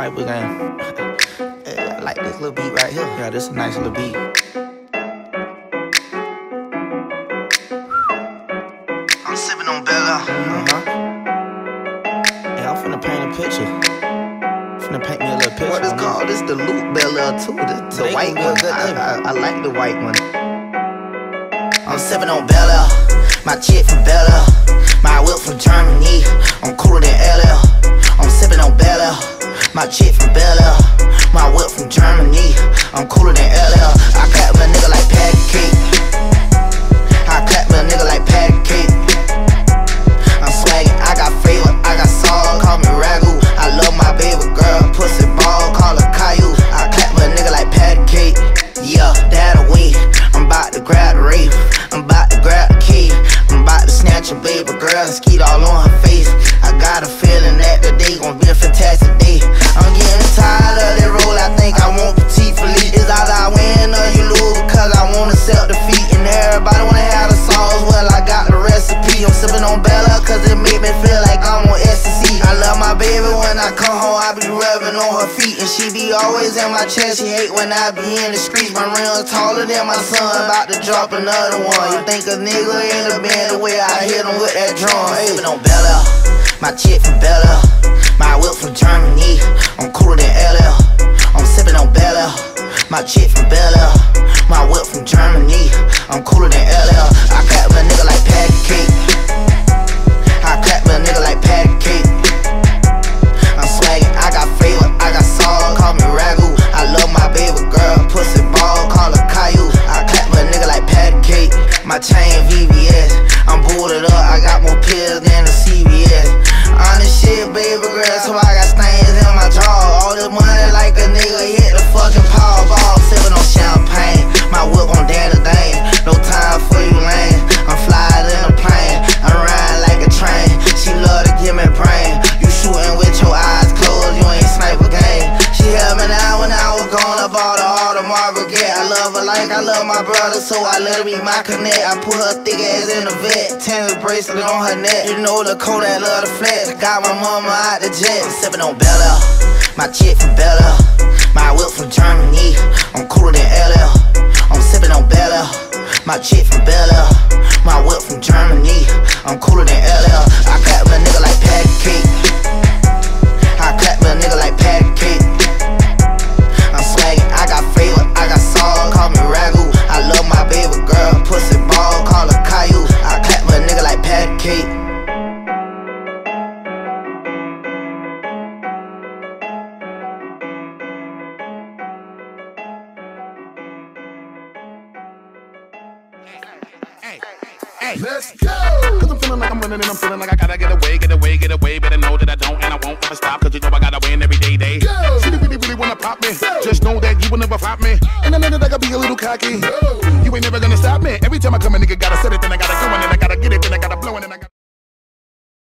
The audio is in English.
type of game. Yeah, I like this little beat right here. Yeah, this is a nice little beat. I'm sipping on Bella. Yeah, I'm finna paint a picture. Finna paint me a little picture. What is called? This the loop Bella too. The white one. I like the white one. I'm sipping on Bella. My chick from Bella. My whip from Germany. I'm cooler than LL. I'm sipping on Bella. My chick from Bella. My whip from Germany. I'm cooler than LL. I clap a nigga like patty cake. I clap a nigga like patty cake. I'm swaggin', I got flavor, I got sauce. Call me Ragu. I love my baby girl, pussy ball, call her Caillou. I clap a nigga like patty cake. Yeah, that away. I'm about to grab the rape. I'm about to grab the key. I'm about to snatch a baby girl and skeet all on her face. I got a feeling that the day gon' be a fantastic day. I'm getting tired of that roll, I think I want petite Philippe. It's either I win or you lose, because I wanna accept defeat. And everybody wanna have the sauce, well I got the recipe. I'm sipping on Bella, cause it make me feel like I'm on ecstasy. I love my baby, when I come home I be rubbing on her feet. And she be always in my chest, she hate when I be in the streets. My rims taller than my son, about to drop another one. You think a nigga in the band the way I hit him with that drum. Hey, sipping on Bella. My chick from Bella, my whip from Germany. I'm cooler than LL. I'm sipping on Bella. My chick from Bella, my whip from Germany. I'm cooler than LL. I clap a nigga like patty cake. I clap a nigga like patty cake. I'm swaggin', I got flavor, I got sauce. Call me Ragu. I love my baby girl, pussy ball, call her Caillou. I clap a nigga like patty cake. My chain VVS, I'm booted up. I got more pills than the CVS. Honest shit, baby girl, so I got stains in my jaw. All this money like a nigga hit the fucking Powerball. Sippin' on champagne, my whip on Danny Dane. No time for you lame, I'm flyin' in a plane. I'm riding like a train, she love to give me brain. You shootin' with your eyes closed, you ain't sniper game. She held me down when I was gone, I bought her all the Margaret. I love her like I love my brother, so I let her be my connect. I put her thick ass in the vet, tennis bracelet on her neck. You know the Kodak love the flex. Got my mama out the jet. I'm sipping on Bella. My chick from Bella. My whip from Germany. I'm cooler than LL. I'm sipping on Bella. My chick from Bella. My whip from Germany. I'm cooler than LL. I clap a nigga like patty cake. I clap a nigga like patty cake. I'm swaggin', I got flavor, I got sauce. Call me Ragu. I love my baby girl, pussy ball, call her Caillou. I clap a nigga like patty cake. Hey, let's go! Cause I'm feeling like I'm winning and I'm feeling like I gotta get away. Better know that I don't and I won't ever stop. Cause you know I gotta win every day. Go! She really wanna pop me. Go! Just know that you will never flop me. And I know that I gotta be a little cocky. Go! You ain't never gonna stop me. Every time I come a nigga gotta set it, then I gotta go and then I gotta get it, then I gotta blow and then I gotta